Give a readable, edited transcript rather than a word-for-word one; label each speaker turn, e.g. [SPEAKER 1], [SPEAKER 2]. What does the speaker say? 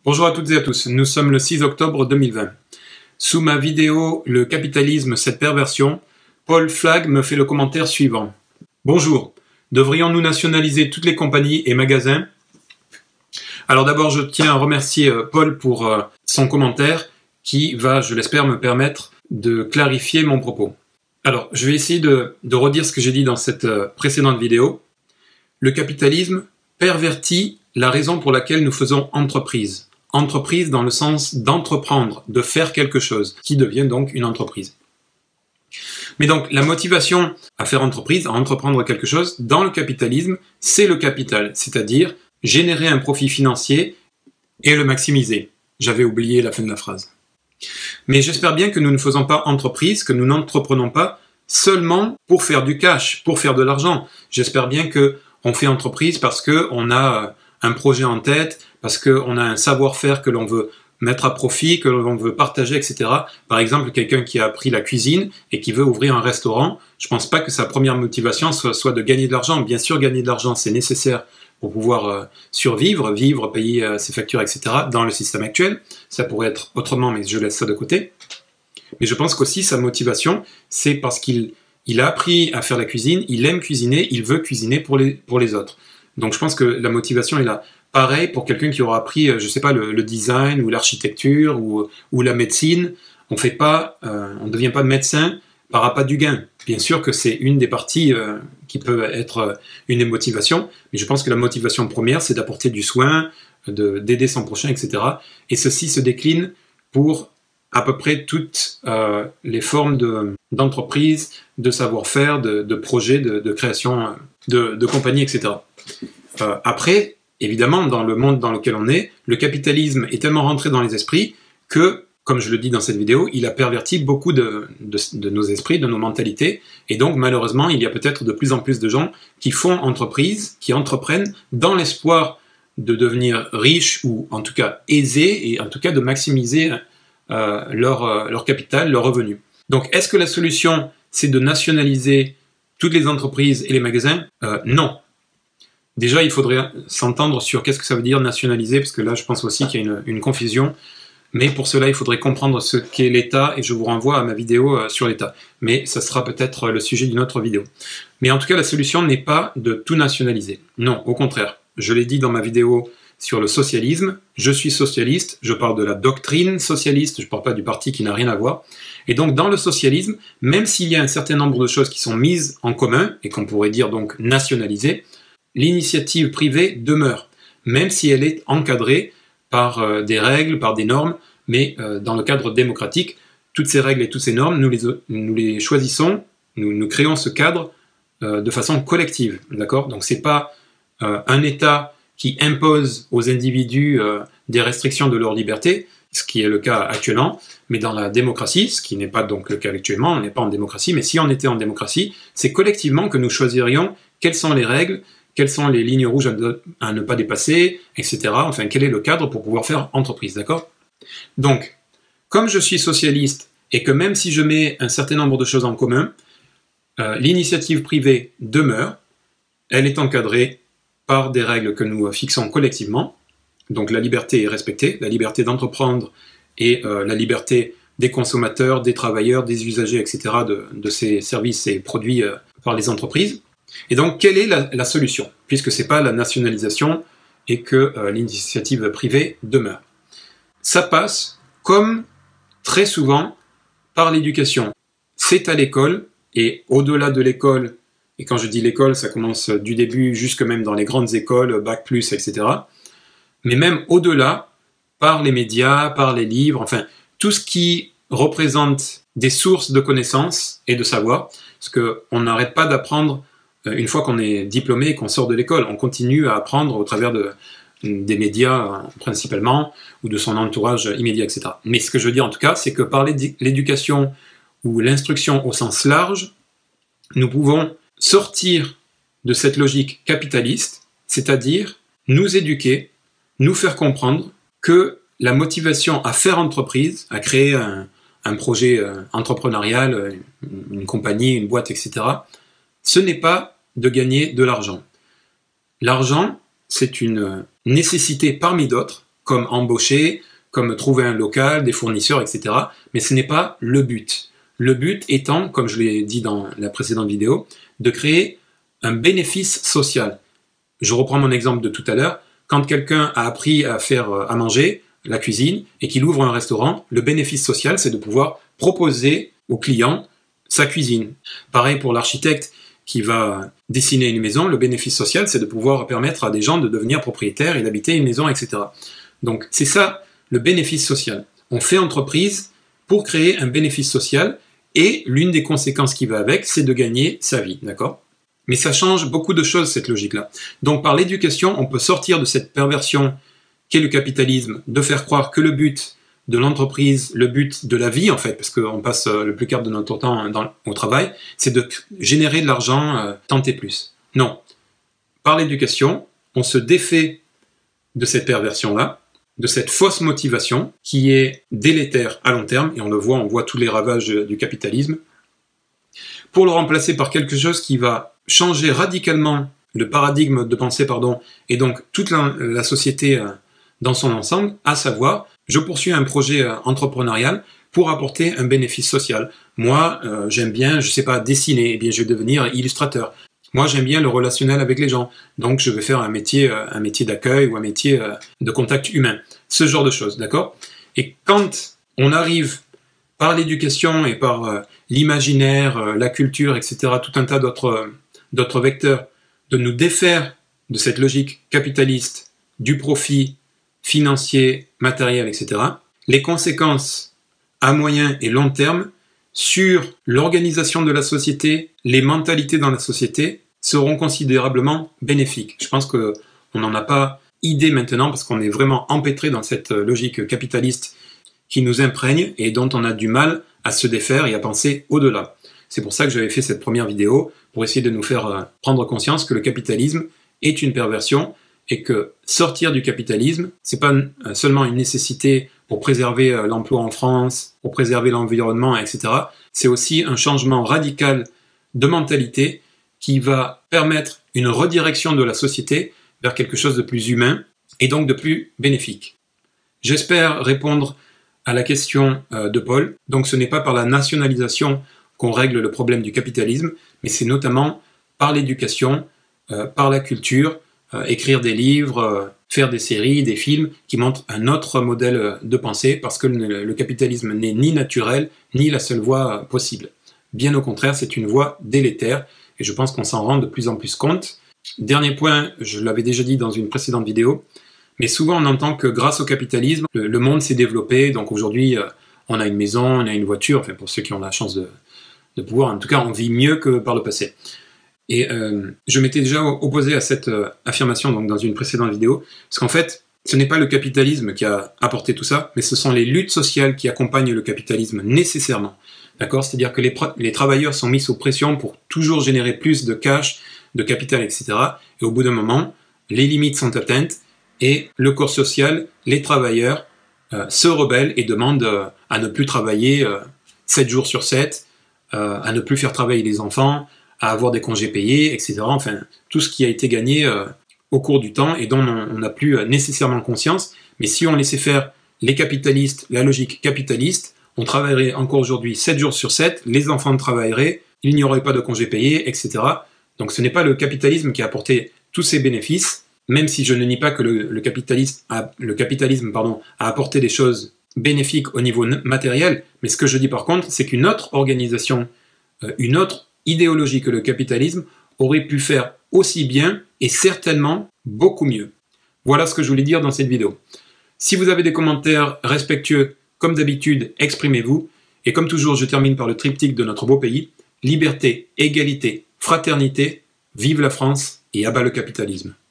[SPEAKER 1] Bonjour à toutes et à tous, nous sommes le 6 octobre 2020. Sous ma vidéo « Le capitalisme, cette perversion », Paul Flagg me fait le commentaire suivant. Bonjour, devrions-nous nationaliser toutes les compagnies et magasins? Alors d'abord, je tiens à remercier Paul pour son commentaire qui va, je l'espère, me permettre de clarifier mon propos. Alors, je vais essayer de redire ce que j'ai dit dans cette précédente vidéo. Le capitalisme pervertit la raison pour laquelle nous faisons entreprise. Entreprise dans le sens d'entreprendre, de faire quelque chose, qui devient donc une entreprise. Mais donc, la motivation à faire entreprise, à entreprendre quelque chose, dans le capitalisme, c'est le capital, c'est-à-dire générer un profit financier et le maximiser. J'avais oublié la fin de la phrase. Mais j'espère bien que nous ne faisons pas entreprise, que nous n'entreprenons pas seulement pour faire du cash, pour faire de l'argent. J'espère bien qu'on fait entreprise parce qu'on a un projet en tête, parce qu'on a un savoir-faire que l'on veut mettre à profit, que l'on veut partager, etc. Par exemple, quelqu'un qui a appris la cuisine et qui veut ouvrir un restaurant, je ne pense pas que sa première motivation soit de gagner de l'argent. Bien sûr, gagner de l'argent, c'est nécessaire pour pouvoir survivre, vivre, payer ses factures, etc. dans le système actuel. Ça pourrait être autrement, mais je laisse ça de côté. Mais je pense qu'aussi sa motivation, c'est parce qu'il a appris à faire la cuisine, il aime cuisiner, il veut cuisiner pour les autres. Donc je pense que la motivation est là. Pareil pour quelqu'un qui aura appris, je ne sais pas, le design ou l'architecture ou la médecine. On ne devient pas médecin par appât du gain. Bien sûr que c'est une des parties qui peut être une des motivations, mais je pense que la motivation première, c'est d'apporter du soin, d'aider son prochain, etc. Et ceci se décline pour à peu près toutes les formes d'entreprise, de savoir-faire, de projets, de création, de compagnie, etc. Après, évidemment, dans le monde dans lequel on est, le capitalisme est tellement rentré dans les esprits que, comme je le dis dans cette vidéo, il a perverti beaucoup de nos esprits, de nos mentalités, et donc malheureusement, il y a peut-être de plus en plus de gens qui font entreprise, qui entreprennent dans l'espoir de devenir riches ou en tout cas aisés, et en tout cas de maximiser leur capital, leur revenu. Donc, est-ce que la solution, c'est de nationaliser toutes les entreprises et les magasins? Non. Déjà, il faudrait s'entendre sur qu'est-ce que ça veut dire nationaliser, parce que là, je pense aussi qu'il y a une confusion. Mais pour cela, il faudrait comprendre ce qu'est l'État, et je vous renvoie à ma vidéo sur l'État. Mais ça sera peut-être le sujet d'une autre vidéo. Mais en tout cas, la solution n'est pas de tout nationaliser. Non, au contraire. Je l'ai dit dans ma vidéo sur le socialisme. Je suis socialiste, je parle de la doctrine socialiste, je ne parle pas du parti qui n'a rien à voir. Et donc, dans le socialisme, même s'il y a un certain nombre de choses qui sont mises en commun, et qu'on pourrait dire donc nationalisées, l'initiative privée demeure, même si elle est encadrée par des règles, par des normes, mais dans le cadre démocratique, toutes ces règles et toutes ces normes, nous les choisissons, nous créons ce cadre de façon collective, d'accord? Donc c'est pas un État qui impose aux individus des restrictions de leur liberté, ce qui est le cas actuellement, mais dans la démocratie, ce qui n'est pas donc le cas actuellement, on n'est pas en démocratie, mais si on était en démocratie, c'est collectivement que nous choisirions quelles sont les règles, quelles sont les lignes rouges à ne pas dépasser, etc. Enfin, quel est le cadre pour pouvoir faire entreprise, d'accord? Donc, comme je suis socialiste, et que même si je mets un certain nombre de choses en commun, l'initiative privée demeure, elle est encadrée par des règles que nous fixons collectivement, donc la liberté est respectée, la liberté d'entreprendre et la liberté des consommateurs, des travailleurs, des usagers, etc., de ces services et produits par les entreprises. Et donc, quelle est la solution, puisque ce n'est pas la nationalisation et que l'initiative privée demeure? Ça passe, comme très souvent, par l'éducation. C'est à l'école, et au-delà de l'école, et quand je dis l'école, ça commence du début jusque même dans les grandes écoles, Bac+, etc., mais même au-delà, par les médias, par les livres, enfin, tout ce qui représente des sources de connaissances et de savoir, parce qu'on n'arrête pas d'apprendre une fois qu'on est diplômé et qu'on sort de l'école. On continue à apprendre au travers des médias principalement, ou de son entourage immédiat, etc. Mais ce que je veux dire en tout cas, c'est que par l'éducation ou l'instruction au sens large, nous pouvons sortir de cette logique capitaliste, c'est-à-dire nous éduquer, nous faire comprendre que la motivation à faire entreprise, à créer un projet entrepreneurial, une compagnie, une boîte, etc., ce n'est pas de gagner de l'argent. L'argent, c'est une nécessité parmi d'autres, comme embaucher, comme trouver un local, des fournisseurs, etc. Mais ce n'est pas le but. Le but étant, comme je l'ai dit dans la précédente vidéo, de créer un bénéfice social. Je reprends mon exemple de tout à l'heure. Quand quelqu'un a appris à faire à manger, la cuisine, et qu'il ouvre un restaurant, le bénéfice social, c'est de pouvoir proposer aux clients sa cuisine. Pareil pour l'architecte qui va dessiner une maison, le bénéfice social, c'est de pouvoir permettre à des gens de devenir propriétaires et d'habiter une maison, etc. Donc c'est ça, le bénéfice social. On fait entreprise pour créer un bénéfice social, et l'une des conséquences qui va avec, c'est de gagner sa vie, d'accord ? Mais ça change beaucoup de choses, cette logique-là. Donc par l'éducation, on peut sortir de cette perversion qu'est le capitalisme, de faire croire que le but de l'entreprise, le but de la vie en fait, parce qu'on passe le plus quart de notre temps au travail, c'est de générer de l'argent tant et plus. Non. Par l'éducation, on se défait de cette perversion-là, de cette fausse motivation qui est délétère à long terme, et on le voit, on voit tous les ravages du capitalisme, pour le remplacer par quelque chose qui va changer radicalement le paradigme de pensée, et donc toute la société dans son ensemble, à savoir, je poursuis un projet entrepreneurial pour apporter un bénéfice social. Moi, j'aime bien, je sais pas, dessiner, eh bien je vais devenir illustrateur. Moi, j'aime bien le relationnel avec les gens, donc je vais faire un métier d'accueil ou un métier de contact humain. Ce genre de choses, d'accord ? Et quand on arrive par l'éducation et par l'imaginaire, la culture, etc., tout un tas d'autres vecteurs, de nous défaire de cette logique capitaliste, du profit financier, matériel, etc., les conséquences à moyen et long terme sur l'organisation de la société, les mentalités dans la société, seront considérablement bénéfiques. Je pense qu'on n'en a pas idée maintenant parce qu'on est vraiment empêtré dans cette logique capitaliste qui nous imprègne et dont on a du mal à se défaire et à penser au-delà. C'est pour ça que j'avais fait cette première vidéo, pour essayer de nous faire prendre conscience que le capitalisme est une perversion et que sortir du capitalisme, c'est pas seulement une nécessité pour préserver l'emploi en France, pour préserver l'environnement, etc. C'est aussi un changement radical de mentalité qui va permettre une redirection de la société vers quelque chose de plus humain et donc de plus bénéfique. J'espère répondre à la question de Paul. Donc ce n'est pas par la nationalisation qu'on règle le problème du capitalisme, mais c'est notamment par l'éducation, par la culture, écrire des livres, faire des séries, des films qui montrent un autre modèle de pensée parce que le capitalisme n'est ni naturel ni la seule voie possible. Bien au contraire, c'est une voie délétère et je pense qu'on s'en rend de plus en plus compte. Dernier point, je l'avais déjà dit dans une précédente vidéo, mais souvent on entend que grâce au capitalisme, le monde s'est développé, donc aujourd'hui on a une maison, on a une voiture, enfin pour ceux qui ont la chance de pouvoir, en tout cas on vit mieux que par le passé. Et je m'étais déjà opposé à cette affirmation donc dans une précédente vidéo, parce qu'en fait, ce n'est pas le capitalisme qui a apporté tout ça, mais ce sont les luttes sociales qui accompagnent le capitalisme nécessairement. D'accord ? C'est-à-dire que les travailleurs sont mis sous pression pour toujours générer plus de cash, de capital, etc. Et au bout d'un moment, les limites sont atteintes et le corps social, les travailleurs, se rebellent et demandent à ne plus travailler 7 jours sur 7, à ne plus faire travailler les enfants, à avoir des congés payés, etc. Enfin, tout ce qui a été gagné au cours du temps et dont on n'a plus nécessairement conscience. Mais si on laissait faire les capitalistes, la logique capitaliste, on travaillerait encore aujourd'hui 7 jours sur 7, les enfants travailleraient, il n'y aurait pas de congés payés, etc. Donc ce n'est pas le capitalisme qui a apporté tous ces bénéfices, même si je ne nie pas que le capitalisme a apporté des choses bénéfiques au niveau matériel, mais ce que je dis par contre, c'est qu'une autre organisation, une autre idéologie que le capitalisme aurait pu faire aussi bien et certainement beaucoup mieux. Voilà ce que je voulais dire dans cette vidéo. Si vous avez des commentaires respectueux, comme d'habitude, exprimez-vous. Et comme toujours, je termine par le triptyque de notre beau pays. Liberté, égalité, fraternité, vive la France et abat le capitalisme.